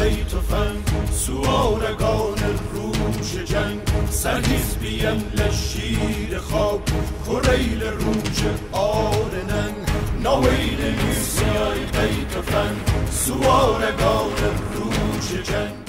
بیت و فن سوارگان روش جنگ سرهیز بیم لشیر خواب کریل روش آرنن نویل لیسیای بیت و فن سوارگان روش جنگ